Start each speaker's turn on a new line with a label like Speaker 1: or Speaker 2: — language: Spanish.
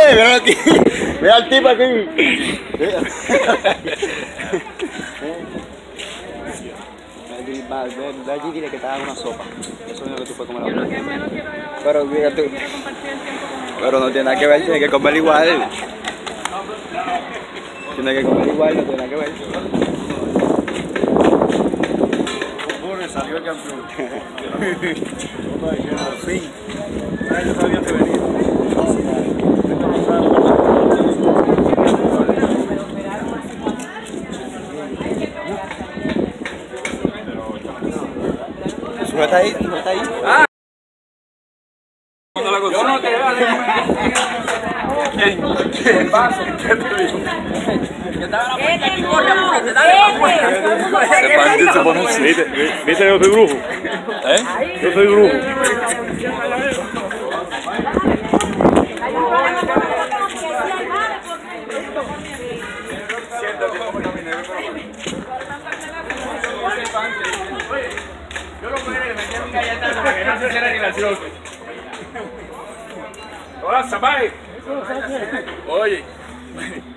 Speaker 1: mira aquí. Mira al tipo aquí. Ve allí, dile que te haga una sopa. Eso es lo que tú puedes comer. Pero mira tú. Pero no tiene nada que ver, tiene que comer igual. Tiene que comer igual, no tiene nada que ver.
Speaker 2: Salió el campeón. Por fin. Yo sabía que venía.
Speaker 1: Sujeta ahí, sujeta ahí.
Speaker 2: Ah. Yo no te veo. ¿Quién? Vaso. ¿Qué te digo?
Speaker 3: Ese pan se pone así. ¿Viste? Yo soy brujo. ¿Eh? Yo soy brujo.
Speaker 2: Yo lo podría meter un galletazo porque no sé si era ni gracioso. Hola, Zapay. Oye.